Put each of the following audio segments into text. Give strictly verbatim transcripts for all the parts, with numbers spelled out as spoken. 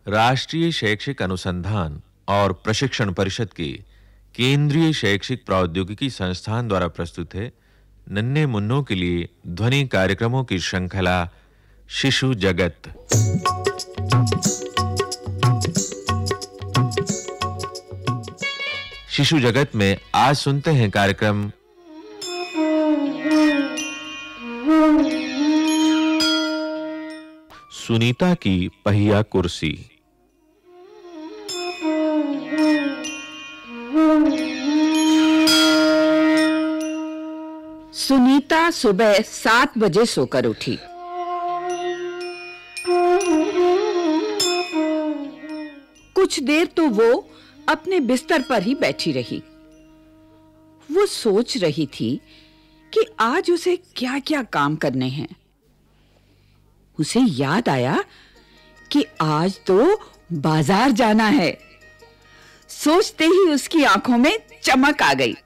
राष्ट्रीय शैक्षिक अनुसंधान और प्रशिक्षण परिषद के केंद्रीय शैक्षिक प्रौद्योगिकी संस्थान द्वारा प्रस्तुत है नन्हे मुन्नों के लिए ध्वनि कार्यक्रमों की श्रृंखला शिशु जगत। शिशु जगत में आज सुनते हैं कार्यक्रम सुनीता की पहिया कुर्सी। सुनीता सुबह सात बजे सोकर उठी। कुछ देर तो वो अपने बिस्तर पर ही बैठी रही। वो सोच रही थी कि आज उसे क्या-क्या काम करने हैं। उसे याद आया कि आज तो बाजार जाना है। सोचते ही उसकी आंखों में चमक आ गई।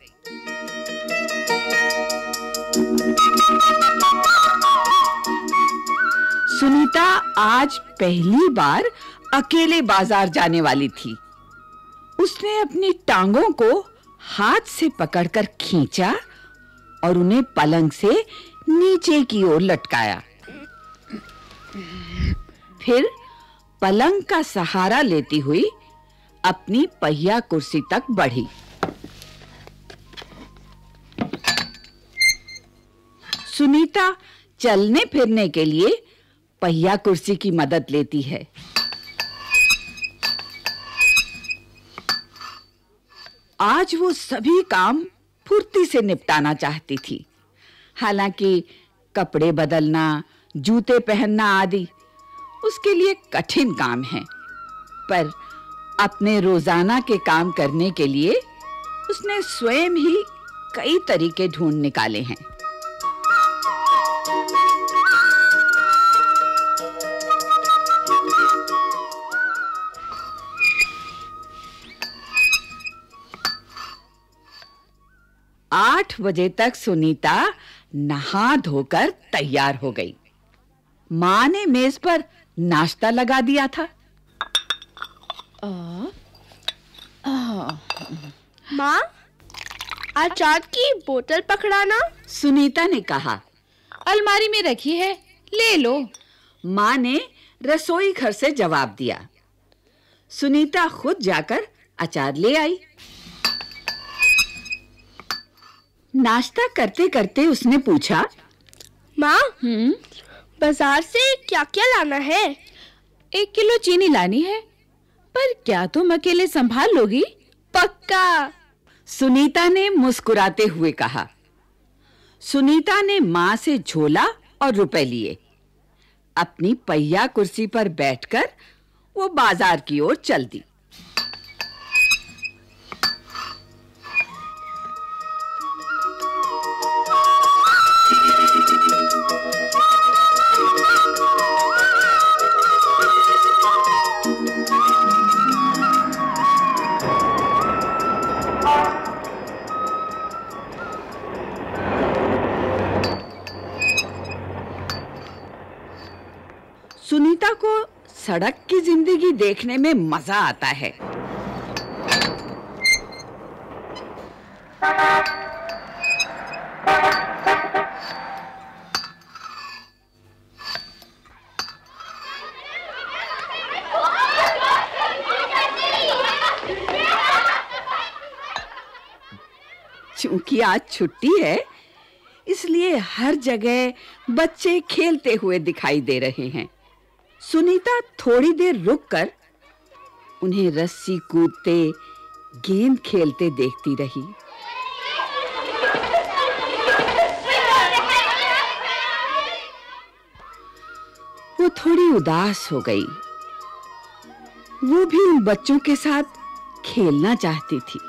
सुनीता आज पहली बार अकेले बाजार जाने वाली थी। उसने अपनी टांगों को हाथ से पकड़कर खींचा और उन्हें पलंग से नीचे की ओर लटकाया। फिर पलंग का सहारा लेती हुई अपनी पहिया कुर्सी तक बढ़ी। सुनीता चलने फिरने के लिए पहिया कुर्सी की मदद लेती है। आज वो सभी काम फुर्ती से निपटाना चाहती थी। हालांकि कपड़े बदलना, जूते पहनना आदि उसके लिए कठिन काम है, पर अपने रोजाना के काम करने के लिए उसने स्वयं ही कई तरीके ढूंढ निकाले हैं। आठ बजे तक सुनीता नहा धोकर तैयार हो गई। माँ ने मेज पर नाश्ता लगा दिया था। आ, आ, माँ, अचार की बोतल पकड़ाना। सुनीता ने कहा। अलमारी में रखी है, ले लो। माँ ने रसोई घर से जवाब दिया। सुनीता खुद जाकर अचार ले आई। नाश्ता करते करते उसने पूछा, माँ, हम्म बाजार से क्या-क्या लाना है? एक किलो चीनी लानी है, पर क्या तुम अकेले संभाल लोगी? पक्का, सुनीता ने मुस्कुराते हुए कहा। सुनीता ने माँ से झोला और रुपए लिए। अपनी पहिया कुर्सी पर बैठकर वो बाजार की ओर चल दी। सुनीता को सड़क की जिंदगी देखने में मजा आता है। चूंकि आज छुट्टी है, इसलिए हर जगह बच्चे खेलते हुए दिखाई दे रहे हैं। सुनीता थोड़ी देर रुककर उन्हें रस्सी कूदते, गेंद खेलते देखती रही। वो थोड़ी उदास हो गई। वो भी उन बच्चों के साथ खेलना चाहती थी।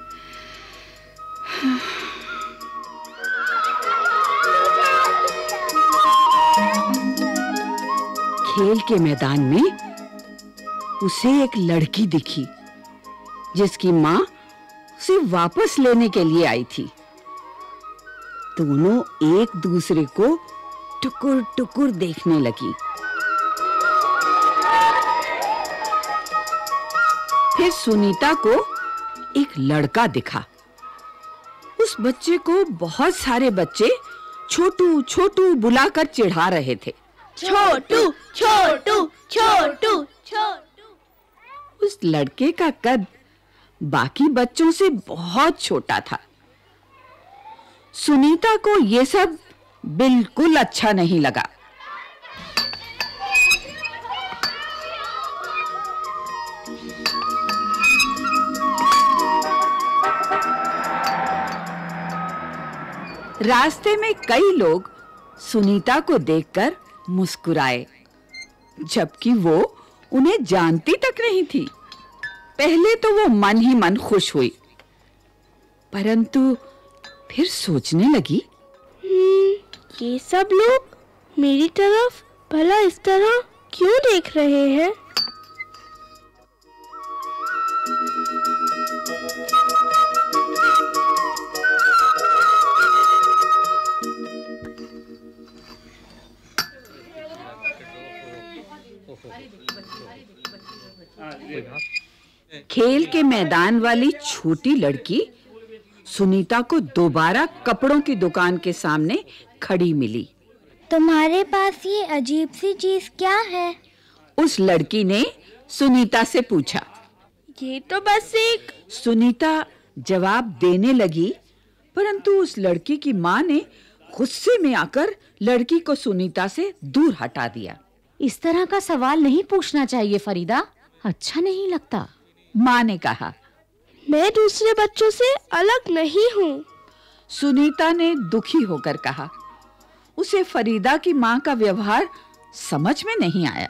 खेल के मैदान में उसे एक लड़की दिखी, जिसकी माँ उसे वापस लेने के लिए आई थी। दोनों एक दूसरे को टुकुर टुकुर देखने लगी। फिर सुनीता को एक लड़का दिखा। उस बच्चे को बहुत सारे बच्चे छोटू छोटू बुलाकर चिढ़ा रहे थे। छोटू छोटू छोटू छोटू। उस लड़के का कद बाकी बच्चों से बहुत छोटा था। सुनीता को ये सब बिल्कुल अच्छा नहीं लगा। रास्ते में कई लोग सुनीता को देखकर मुस्कुराए, जबकि वो उन्हें जानती तक नहीं थी। पहले तो वो मन ही मन खुश हुई, परंतु फिर सोचने लगी, ये सब लोग मेरी तरफ भला इस तरह क्यों देख रहे हैं? खेल के मैदान वाली छोटी लड़की सुनीता को दोबारा कपड़ों की दुकान के सामने खड़ी मिली। तुम्हारे पास ये अजीब सी चीज क्या है? उस लड़की ने सुनीता से पूछा। ये तो बस एक। सुनीता जवाब देने लगी, परंतु उस लड़की की माँ ने गुस्से में आकर लड़की को सुनीता से दूर हटा दिया। इस तरह का सवाल नहीं पूछना चाहिए फरीदा, अच्छा नहीं लगता। माँ ने कहा, मैं दूसरे बच्चों से अलग नहीं हूँ। सुनीता ने दुखी होकर कहा। उसे फरीदा की माँ का व्यवहार समझ में नहीं आया।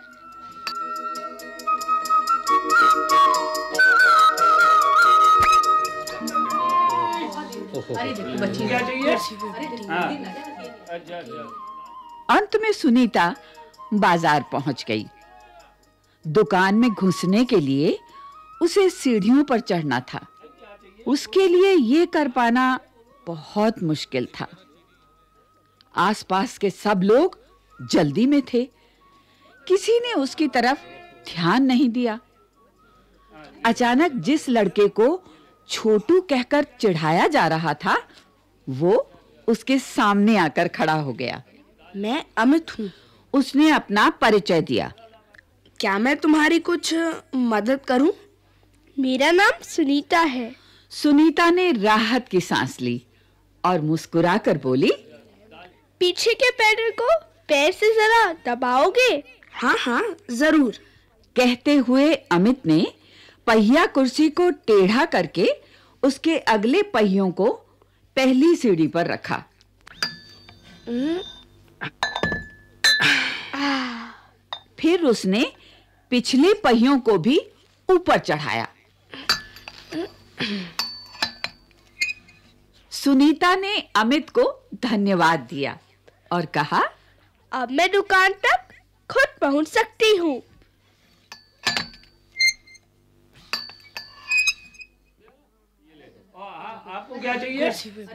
अंत में सुनीता बाजार पहुंच गई। दुकान में घुसने के लिए उसे सीढ़ियों पर चढ़ना था। उसके लिए ये कर पाना बहुत मुश्किल था। आसपास के सब लोग जल्दी में थे, किसी ने उसकी तरफ ध्यान नहीं दिया। अचानक जिस लड़के को छोटू कहकर चिढ़ाया जा रहा था, वो उसके सामने आकर खड़ा हो गया। मैं अमित हूँ। उसने अपना परिचय दिया। क्या मैं तुम्हारी कुछ मदद करूं? मेरा नाम सुनीता है। सुनीता ने राहत की सांस ली और मुस्कुराकर बोली, पीछे के पैडल को पैर से जरा दबाओगे? हाँ हाँ जरूर। कहते हुए अमित ने पहिया कुर्सी को टेढ़ा करके उसके अगले पहियों को पहली सीढ़ी पर रखा। फिर उसने पिछले पहियों को भी ऊपर चढ़ाया। सुनीता ने अमित को धन्यवाद दिया और कहा, अब मैं दुकान तक खुद पहुंच सकती हूँ। आपको क्या चाहिए?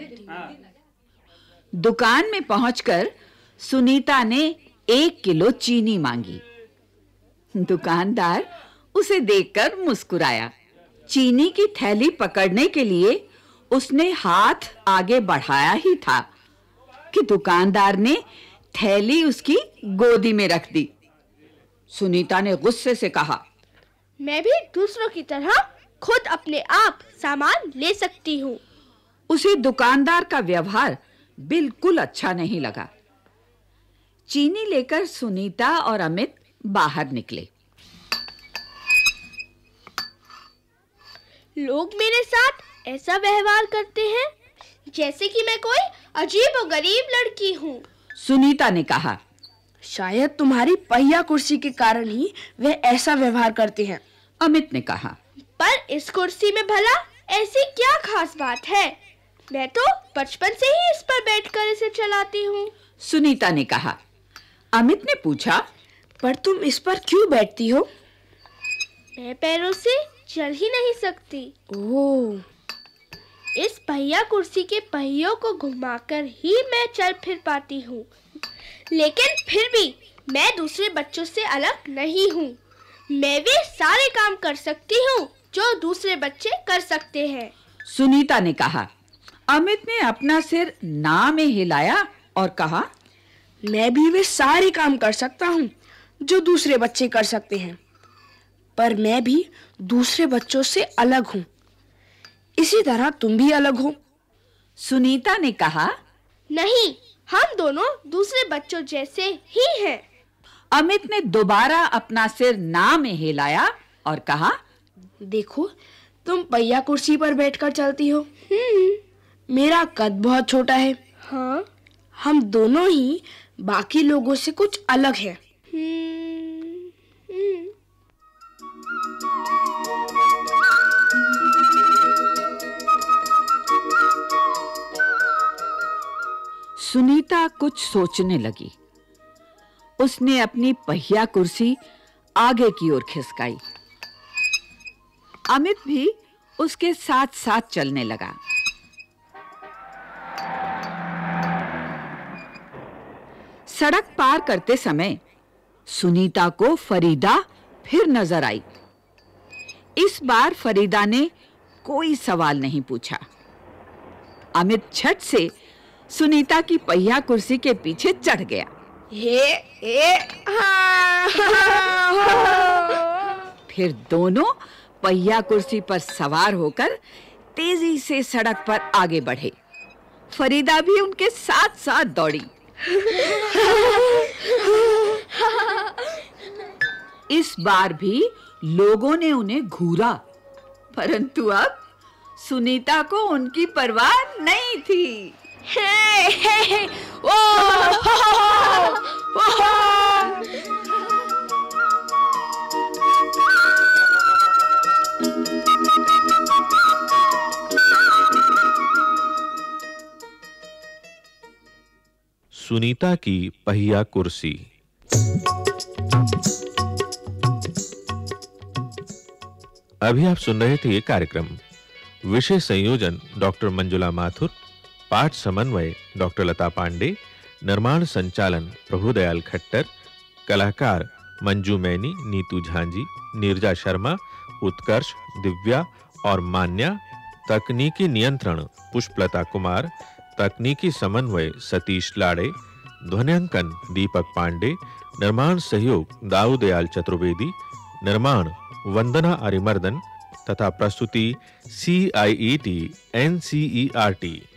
दुकान में पहुंचकर सुनीता ने एक किलो चीनी मांगी। दुकानदार उसे देखकर मुस्कुराया। चीनी की थैली पकड़ने के लिए उसने हाथ आगे बढ़ाया ही था कि दुकानदार ने थैली उसकी गोदी में रख दी। सुनीता ने गुस्से से कहा, मैं भी दूसरों की तरह खुद अपने आप सामान ले सकती हूँ। उसे दुकानदार का व्यवहार बिल्कुल अच्छा नहीं लगा। चीनी लेकर सुनीता और अमित बाहर निकले। लोग मेरे साथ ऐसा व्यवहार करते हैं जैसे कि मैं कोई अजीब और गरीब लड़की हूँ। सुनीता ने कहा, शायद तुम्हारी पहिया कुर्सी के कारण ही वे ऐसा व्यवहार करते हैं। अमित ने कहा, पर इस कुर्सी में भला ऐसी क्या खास बात है? मैं तो बचपन से ही इस पर बैठकर इसे चलाती हूँ। सुनीता ने कहा। अमित ने पूछा, पर तुम इस पर क्यों बैठती हो? मैं पैरों से चल ही नहीं सकती। ओह, इस पहिया कुर्सी के पहियों को घुमाकर ही मैं चल फिर पाती हूँ। लेकिन फिर भी मैं दूसरे बच्चों से अलग नहीं हूँ। मैं भी सारे काम कर सकती हूँ जो दूसरे बच्चे कर सकते हैं। सुनीता ने कहा। अमित ने अपना सिर ना में हिलाया और कहा, मैं भी वे सारे काम कर सकता हूँ जो दूसरे बच्चे कर सकते हैं, पर मैं भी दूसरे बच्चों से अलग हूँ। इसी तरह तुम भी अलग हो। सुनीता ने कहा, नहीं, हम दोनों दूसरे बच्चों जैसे ही हैं। अमित ने दोबारा अपना सिर ना में हिलाया और कहा, देखो, तुम पहिया कुर्सी पर बैठकर चलती हो। मेरा कद बहुत छोटा है। हाँ, हम दोनों ही बाकी लोगों से कुछ अलग हैं। सुनीता कुछ सोचने लगी। उसने अपनी पहिया कुर्सी आगे की ओर खिसकाई। अमित भी उसके साथ-साथ चलने लगा। सड़क पार करते समय सुनीता को फरीदा फिर नजर आई। इस बार फरीदा ने कोई सवाल नहीं पूछा। अमित झट से सुनीता की पहिया कुर्सी के पीछे चढ़ गया। हे, हे, हाँ, हाँ, हाँ। फिर दोनों पहिया कुर्सी पर सवार होकर तेजी से सड़क पर आगे बढ़े। फरीदा भी उनके साथ-साथ दौड़ी। इस बार भी लोगों ने उन्हें घूरा, परंतु अब सुनीता को उनकी परवाह नहीं थी। हे, हे, हे, ओ, हो, हो, हो, हो। सुनीता की पहिया कुर्सी। अभी आप सुन रहे थे ये कार्यक्रम। विषय संयोजन डॉक्टर मंजुला माथुर, पाठ समन्वय डॉक्टर लता पांडे, निर्माण संचालन प्रभुदयाल खट्टर, कलाकार मंजू मैनी, नीतू झांझी, नीरजा शर्मा, उत्कर्ष, दिव्या और मान्या, तकनीकी नियंत्रण पुष्पलता कुमार, तकनीकी समन्वय सतीश लाड़े, ध्वन्यांकन दीपक पांडे, निर्माण सहयोग दाऊदयाल चतुर्वेदी, निर्माण वंदना अरिमर्दन तथा प्रस्तुति C I E T N C E R T.